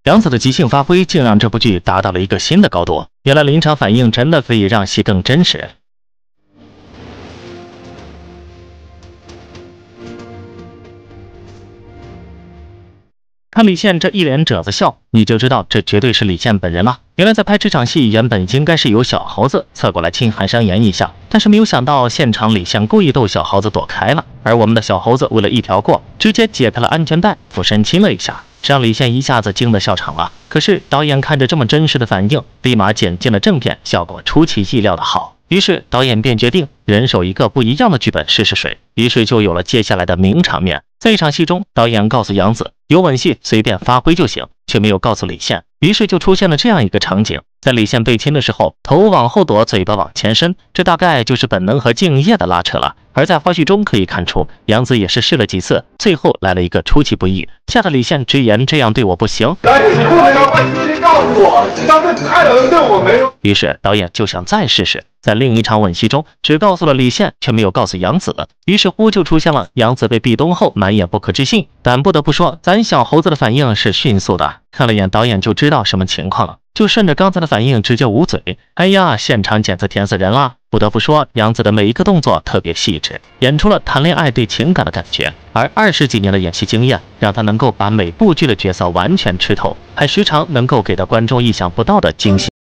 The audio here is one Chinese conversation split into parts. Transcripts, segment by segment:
杨紫的即兴发挥竟让这部剧达到了一个新的高度。原来临场反应真的可以让戏更真实。看李现这一脸褶子笑，你就知道这绝对是李现本人了。原来在拍这场戏，原本应该是由小猴子侧过来亲韩商言一下，但是没有想到现场李现故意逗小猴子躲开了，而我们的小猴子为了一条过，直接解开了安全带，俯身亲了一下，这让李现一下子惊得笑场了。可是导演看着这么真实的反应，立马剪进了正片，效果出其意料的好。于是导演便决定人手一个不一样的剧本试试水，于是就有了接下来的名场面。在一场戏中，导演告诉杨紫有吻戏随便发挥就行，却没有告诉李现，于是就出现了这样一个场景：在李现被亲的时候，头往后躲，嘴巴往前伸，这大概就是本能和敬业的拉扯了。而在花絮中可以看出，杨紫也是试了几次，最后来了一个出其不意，吓得李现直言这样对我不行。 你不能让外直接告诉我，这张对太冷对我没用。 于是导演就想再试试，在另一场吻戏中，只告诉了李现，却没有告诉杨紫。于是乎就出现了杨紫被壁咚后满眼不可置信，但不得不说，咱小猴子的反应是迅速的，看了眼导演就知道什么情况了，就顺着刚才的反应直接捂嘴。哎呀，现场简直甜死人了！不得不说，杨紫的每一个动作特别细致，演出了谈恋爱对情感的感觉。而20几年的演戏经验，让她能够把每部剧的角色完全吃透，还时常能够给到观众意想不到的惊喜。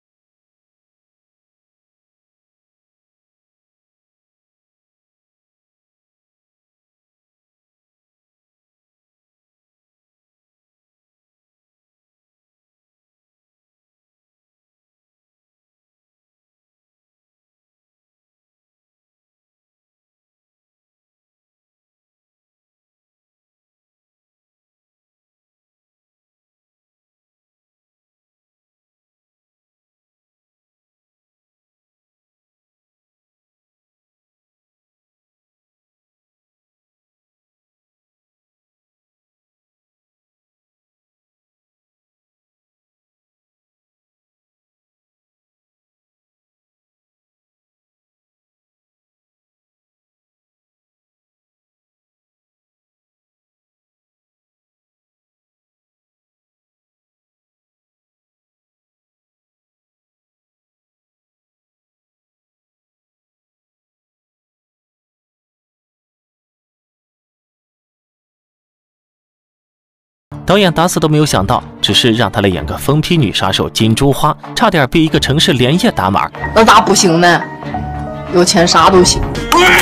导演打死都没有想到，只是让他来演个疯批女杀手金珠花，差点被一个城市连夜打码。 那咋不行呢？有钱啥都行。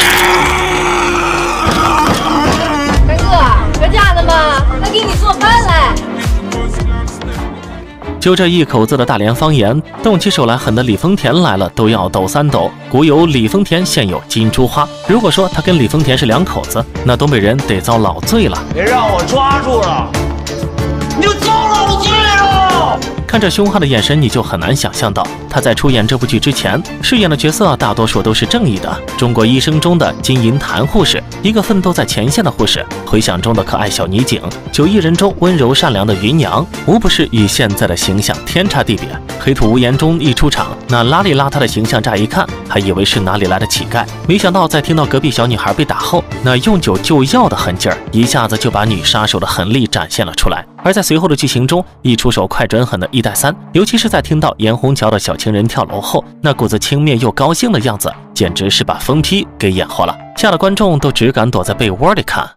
大哥，搁家呢吗？那给你做饭来。 就这一口子的大连方言，动起手来狠的李丰田来了都要抖3抖。古有李丰田，现有金珠花。如果说他跟李丰田是两口子，那东北人得遭老罪了。 别让我抓住了！你就遭老罪了！ 看着凶悍的眼神，你就很难想象到他在出演这部剧之前饰演的角色大多数都是正义的。中国医生中的金银潭护士，一个奋斗在前线的护士；回响中的可爱小女警，9亿人中温柔善良的芸娘，无不是与现在的形象天差地别。黑土无言中一出场，那邋里邋遢的形象，乍一看还以为是哪里来的乞丐，没想到在听到隔壁小女孩被打后，那用酒就药的狠劲儿，一下子就把女杀手的狠力展现了出来。而在随后的剧情中，一出手快准狠的1带3，尤其是在听到严红桥的小情人跳楼后，那股子轻蔑又高兴的样子，简直是把疯批给演活了，吓得观众都只敢躲在被窝里看。